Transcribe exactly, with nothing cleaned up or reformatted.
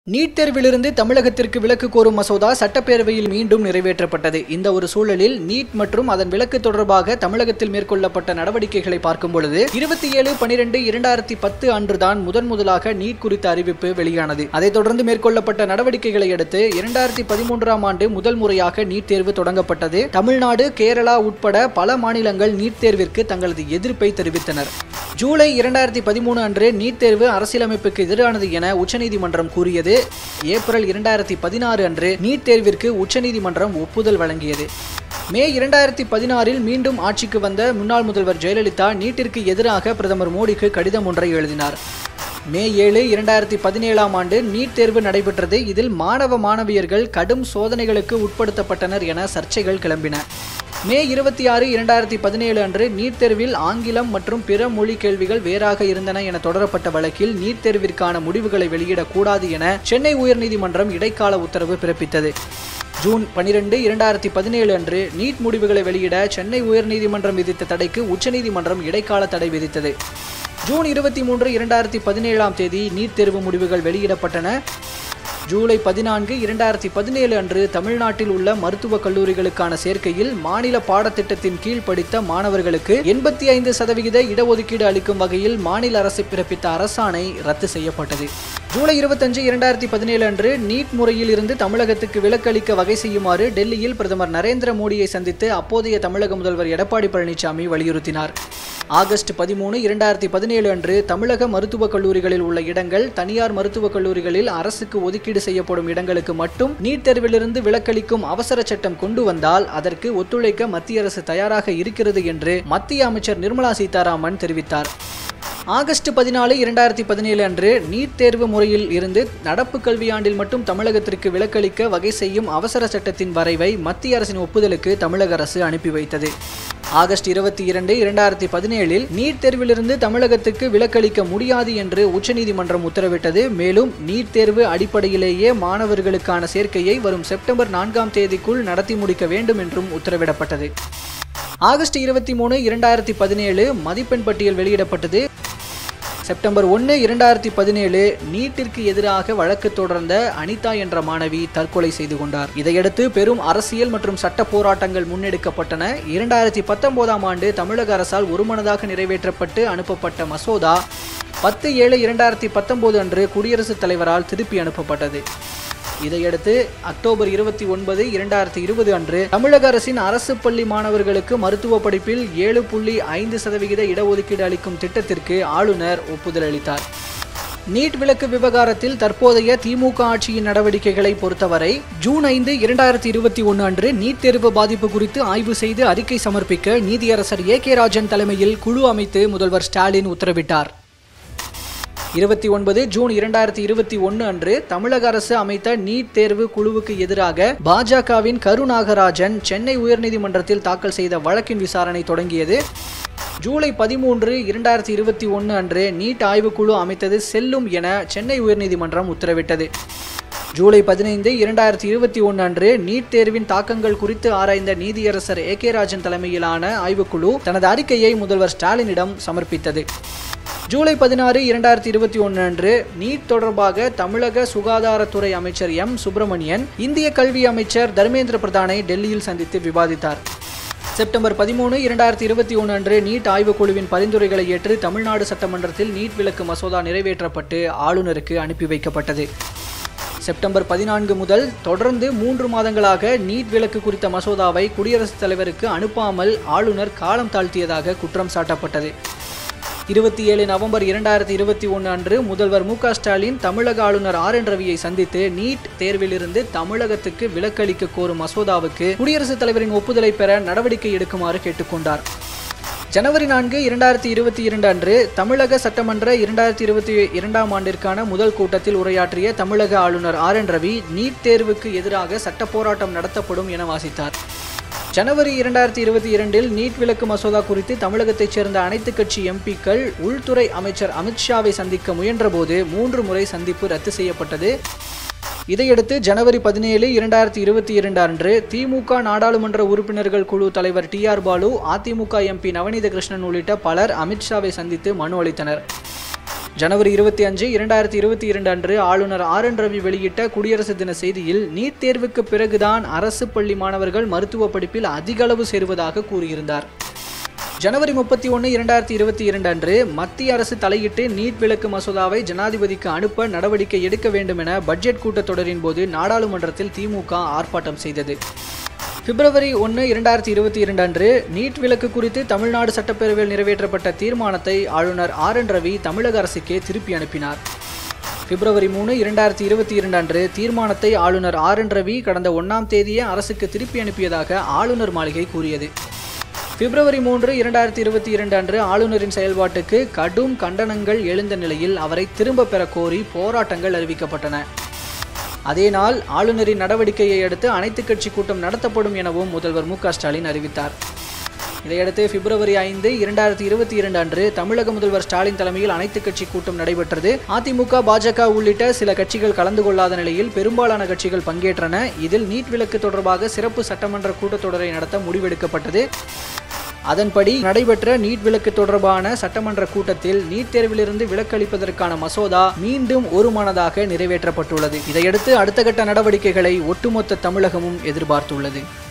NEET தேர்விலிருந்து தமிழகத்திற்கு விலக்கு கோரும் மசோதா சட்டப்பேரவையில் மீண்டும் நிறைவேற்றப்பட்டது. இந்த ஒரு சூழலில் நீட் மற்றும் அதன் விலக்கு தொடர்பாக தமிழகத்தில் மேற்கொள்ளப்பட்ட நடவடிக்கைகளை பார்க்கும் பொழுது இருபத்தி ஏழு பனிரெண்டு இரண்டாயிரத்தி பத்து அன்றுதான் முதன் முதலாக நீட் குறித்த அறிவிப்பு வெளியானது. அதைத் தொடர்ந்து மேற்கொள்ளப்பட்ட நடவடிக்கைகளை அடுத்து இரண்டாயிரத்தி பதிமூன்றாம் ஆண்டு முதல் முறையாக நீட் தேர்வு தொடங்கப்பட்டது. தமிழ்நாடு, கேரளா உட்பட பல மாநிலங்கள் நீட் தேர்விற்கு தங்களது எதிர்ப்பை தெரிவித்தனர். ஜூலை இரண்டாயிரத்தி பதிமூணு அன்று நீட் தேர்வு அரசியலமைப்புக்கு எதிரானது என உச்சநீதிமன்றம் கூறியது. ஏப்ரல் இரண்டாயிரத்தி பதினாறு அன்று நீட் தேர்விற்கு உச்சநீதிமன்றம் ஒப்புதல் வழங்கியது. மே இரண்டாயிரத்தி பதினாறில் மீண்டும் ஆட்சிக்கு வந்த முன்னாள் முதல்வர் ஜெயலலிதா நீட்டிற்கு எதிராக பிரதமர் மோடிக்கு கடிதம் ஒன்றை எழுதினார். மே ஏழு இரண்டாயிரத்தி பதினேழாம் ஆண்டு நீட் தேர்வு நடைபெற்றது. இதில் மாணவ மாணவியர்கள் கடும் சோதனைகளுக்கு உட்படுத்தப்பட்டனர் என சர்ச்சைகள் கிளம்பின. மே இருபத்தி ஆறு இரண்டாயிரத்தி பதினேழு அன்று நீட் தேர்வில் ஆங்கிலம் மற்றும் பிற மொழி கேள்விகள் வேறாக இருந்தன என தொடரப்பட்ட வழக்கில் நீட் தேர்விற்கான முடிவுகளை வெளியிடக்கூடாது என சென்னை உயர்நீதிமன்றம் இடைக்கால உத்தரவு பிறப்பித்தது. ஜூன் பனிரெண்டு இரண்டாயிரத்தி பதினேழு அன்று நீட் முடிவுகளை வெளியிட சென்னை உயர்நீதிமன்றம் விதித்த தடைக்கு உச்சநீதிமன்றம் இடைக்கால தடை விதித்தது. ஜூன் இருபத்தி மூன்று இரண்டாயிரத்தி பதினேழாம் தேதி நீட் தேர்வு முடிவுகள் வெளியிடப்பட்டன. ஜூலை பதினான்கு இரண்டாயிரத்தி பதினேழு அன்று தமிழ்நாட்டில் உள்ள மருத்துவக் கல்லூரிகளுக்கான சேர்க்கையில் மாநில பாடத்திட்டத்தின் கீழ் படித்த மாணவர்களுக்கு எண்பத்தி ஐந்து சதவிகித இடஒதுக்கீடு அளிக்கும் வகையில் மாநில அரசு பிறப்பித்த அரசாணை ரத்து செய்யப்பட்டது. ஜூலை இருபத்தஞ்சு இரண்டாயிரத்தி பதினேழு அன்று நீட் முறையில் இருந்து தமிழகத்துக்கு விலக்களிக்க வகை செய்யுமாறு டெல்லியில் பிரதமர் நரேந்திர மோடியை சந்தித்து அப்போதைய தமிழக முதல்வர் எடப்பாடி பழனிசாமி வலியுறுத்தினார். ஆகஸ்ட் பதிமூணு இரண்டாயிரத்தி பதினேழு அன்று தமிழக மருத்துவக் கல்லூரிகளில் உள்ள இடங்கள் தனியார் மருத்துவக் கல்லூரிகளில் அரசுக்கு ஒதுக்கீடு செய்யப்படும் இடங்களுக்கு மட்டும் நீட் தேர்விலிருந்து விலக்களிக்கும் அவசர சட்டம் கொண்டு வந்தால் அதற்கு ஒத்துழைக்க மத்திய அரசு தயாராக இருக்கிறது என்று மத்திய அமைச்சர் நிர்மலா சீதாராமன் தெரிவித்தார். ஆகஸ்ட் பதினாலு இரண்டாயிரத்தி பதினேழு அன்று நீட் தேர்வு முறையில் இருந்து நடப்பு கல்வியாண்டில் மட்டும் தமிழகத்திற்கு விலக்களிக்க வகை செய்யும் அவசர சட்டத்தின் வரைவை மத்திய அரசின் ஒப்புதலுக்கு தமிழக அரசு அனுப்பி வைத்தது. ஆகஸ்ட் இருபத்தி இரண்டு இரண்டாயிரத்தி பதினேழில் நீட் தேர்விலிருந்து தமிழகத்துக்கு விலக்களிக்க முடியாது என்று உச்சநீதிமன்றம் உத்தரவிட்டது. மேலும் நீட் தேர்வு அடிப்படையிலேயே மாணவர்களுக்கான சேர்க்கையை வரும் செப்டம்பர் நான்காம் தேதிக்குள் நடத்தி முடிக்க வேண்டும் என்றும் உத்தரவிடப்பட்டது. ஆகஸ்ட் இருபத்தி மூணு இரண்டாயிரத்தி பதினேழு மதிப்பெண் பட்டியல் வெளியிடப்பட்டது. செப்டம்பர் ஒன்று இரண்டாயிரத்தி பதினேழு நீட்டிற்கு எதிராக வழக்கு தொடர்ந்த அனிதா என்ற மாணவி தற்கொலை செய்து கொண்டார். இதையடுத்து பெரும் அரசியல் மற்றும் சட்ட போராட்டங்கள் முன்னெடுக்கப்பட்டன. இரண்டாயிரத்தி பத்தொன்பதாம் ஆண்டு தமிழக அரசால் ஒருமனதாக நிறைவேற்றப்பட்டு அனுப்பப்பட்ட மசோதா பத்து ஏழு இரண்டாயிரத்தி பத்தொன்பது அன்று குடியரசுத் தலைவரால் திருப்பி அனுப்பப்பட்டது. இதையடுத்து அக்டோபர் இருபத்தி ஒன்பது இரண்டாயிரத்தி இருபது அன்று தமிழக அரசின் அரசு பள்ளி மாணவர்களுக்கு மருத்துவ படிப்பில் ஏழு புள்ளி ஐந்து சதவிகித இடஒதுக்கீடு அளிக்கும் திட்டத்திற்கு ஆளுநர் ஒப்புதல் அளித்தார். நீட் விலக்கு விவகாரத்தில் தற்போதைய திமுக ஆட்சியின் நடவடிக்கைகளை பொறுத்தவரை ஜூன் ஐந்து இரண்டாயிரத்தி இருபத்தி ஒன்று அன்று நீட் தேர்வு பாதிப்பு குறித்து ஆய்வு செய்து அறிக்கை சமர்ப்பிக்க நீதியரசர் ஏ கே ராஜன் தலைமையில் குழு அமைத்து முதல்வர் ஸ்டாலின் உத்தரவிட்டார். இருபத்தி ஒன்பது ஜூன் இரண்டாயிரத்தி இருபத்தி ஒன்று அன்று தமிழக அரசு அமைத்த நீட் தேர்வு குழுவுக்கு எதிராக பாஜகவின் கருநாகராஜன் சென்னை உயர்நீதிமன்றத்தில் தாக்கல் செய்த வழக்கின் விசாரணை தொடங்கியது. ஜூலை பதிமூன்று இரண்டாயிரத்தி இருபத்தி ஒன்று அன்று நீட் ஆய்வுக்குழு அமைத்தது செல்லும் என சென்னை உயர்நீதிமன்றம் உத்தரவிட்டது. ஜூலை பதினைந்து இரண்டாயிரத்தி இருபத்தி ஒன்று அன்று நீட் தேர்வின் தாக்கங்கள் குறித்து ஆராய்ந்த நீதியரசர் ஏ கே ராஜன் தலைமையிலான ஆய்வுக்குழு தனது அறிக்கையை முதல்வர் ஸ்டாலினிடம் சமர்ப்பித்தது. ஜூலை பதினாறு இரண்டாயிரத்தி இருபத்தி ஒன்று அன்று நீட் தொடர்பாக தமிழக சுகாதாரத்துறை அமைச்சர் எம் சுப்பிரமணியன் இந்திய கல்வி அமைச்சர் தர்மேந்திர பிரதானை டெல்லியில் சந்தித்து விவாதித்தார். செப்டம்பர் பதிமூணு இரண்டாயிரத்தி இருபத்தி ஒன்று அன்று நீட் ஆய்வுக்குழுவின் பரிந்துரைகளை ஏற்று தமிழ்நாடு சட்டமன்றத்தில் நீட் விலக்கு மசோதா நிறைவேற்றப்பட்டு ஆளுநருக்கு அனுப்பி வைக்கப்பட்டது. செப்டம்பர் பதினான்கு முதல் தொடர்ந்து மூன்று மாதங்களாக நீட் விலக்கு குறித்த மசோதாவை குடியரசுத் தலைவருக்கு அனுப்பாமல் ஆளுநர் காலம் தாழ்த்தியதாக குற்றம் சாட்டப்பட்டது. இருபத்தி ஏழு நவம்பர் இரண்டாயிரத்தி இருபத்தி ஒன்று அன்று முதல்வர் மு க ஸ்டாலின் தமிழக ஆளுநர் ஆர் என் ரவியை சந்தித்து நீட் தேர்விலிருந்து தமிழகத்துக்கு விலக்களிக்க கோரும் மசோதாவுக்கு குடியரசுத் தலைவரின் ஒப்புதலை பெற நடவடிக்கை எடுக்குமாறு கேட்டுக்கொண்டார். ஜனவரி நான்கு இரண்டாயிரத்தி இருபத்தி இரண்டு அன்று தமிழக சட்டமன்ற இரண்டாயிரத்தி இருபத்தி இரண்டாம் ஆண்டிற்கான முதல் கூட்டத்தில் உரையாற்றிய தமிழக ஆளுநர் ஆர் என் ரவி நீட் தேர்வுக்கு எதிராக சட்ட போராட்டம் நடத்தப்படும் என வாசித்தார். ஜனவரி இரண்டாயிரத்தி இருபத்தி இரண்டில் நீட் விலக்கு மசோதா குறித்து தமிழகத்தைச் சேர்ந்த அனைத்து கட்சி எம்பிக்கள் உள்துறை அமைச்சர் அமித்ஷாவை சந்திக்க முயன்றபோது மூன்று முறை சந்திப்பு ரத்து செய்யப்பட்டது. இதையடுத்து ஜனவரி பதினேழு இரண்டாயிரத்தி இருபத்தி இரண்டு அன்று திமுக நாடாளுமன்ற உறுப்பினர்கள் குழு தலைவர் டி ஆர் பாலு, அதிமுக எம்பி நவநீத கிருஷ்ணன் உள்ளிட்ட பலர் அமித்ஷாவை சந்தித்து மனு அளித்தனர். ஜனவரி இருபத்தி அஞ்சு இரண்டாயிரத்தி இருபத்தி இரண்டு அன்று ஆளுநர் ஆர் என் ரவி வெளியிட்ட குடியரசு தின செய்தியில் நீட் தேர்வுக்கு பிறகுதான் அரசு பள்ளி மாணவர்கள் மருத்துவ படிப்பில் அதிக அளவு சேருவதாக கூறியிருந்தார். ஜனவரி முப்பத்தி ஒன்று இரண்டாயிரத்தி இருபத்தி இரண்டு அன்று மத்திய அரசு தலையிட்டு நீட் விலக்கு மசோதாவை ஜனாதிபதிக்கு அனுப்ப நடவடிக்கை எடுக்க வேண்டும் என பட்ஜெட் கூட்டத்தொடரின் போது நாடாளுமன்றத்தில் திமுக ஆர்ப்பாட்டம் செய்தது. பிப்ரவரி ஒன்று இரண்டாயிரத்தி இருபத்தி இரண்டு அன்று நீட் விலக்கு குறித்து தமிழ்நாடு சட்டப்பேரவையில் நிறைவேற்றப்பட்ட தீர்மானத்தை ஆளுநர் ஆர் என் ரவி தமிழக அரசுக்கே திருப்பி அனுப்பினார். பிப்ரவரி மூணு இரண்டாயிரத்தி இருபத்தி இரண்டு அன்று தீர்மானத்தை ஆளுநர் ஆர் என் ரவி கடந்த ஒன்றாம் தேதியே அரசுக்கு திருப்பி அனுப்பியதாக ஆளுநர் மாளிகை கூறியது. பிப்ரவரி மூன்று இரண்டாயிரத்தி இருபத்தி இரண்டு அன்று ஆளுநரின் செயல்பாட்டுக்கு கடும் கண்டனங்கள் எழுந்த நிலையில் அவரை திரும்ப பெற கோரி போராட்டங்கள் அறிவிக்கப்பட்டன. அதே நாள் ஆளுநரின் நடவடிக்கையை அடுத்து அனைத்துக் கட்சி கூட்டம் நடத்தப்படும் எனவும் முதல்வர் மு க ஸ்டாலின் அறிவித்தார். இதையடுத்து பிப்ரவரி ஐந்து இரண்டாயிரத்தி இருபத்தி இரண்டு அன்று தமிழக முதல்வர் ஸ்டாலின் தலைமையில் அனைத்துக் கட்சி கூட்டம் நடைபெற்றது. அதிமுக, பாஜக உள்ளிட்ட சில கட்சிகள் கலந்து கொள்ளாத நிலையில் பெரும்பாலான கட்சிகள் பங்கேற்றன. இதில் நீட் விலக்கு தொடர்பாக சிறப்பு சட்டமன்ற கூட்டத்தொடரை நடத்த முடிவெடுக்கப்பட்டது. அதன்படி நடைபெற்ற நீட் விலக்கு தொடர்பான சட்டமன்ற கூட்டத்தில் நீட் தேர்விலிருந்து விலக்களிப்பதற்கான மசோதா மீண்டும் ஒருமனதாக நிறைவேற்றப்பட்டுள்ளது. இதையடுத்து அடுத்த கட்ட நடவடிக்கைகளை ஒட்டுமொத்த தமிழகமும் எதிர்பார்த்துள்ளது.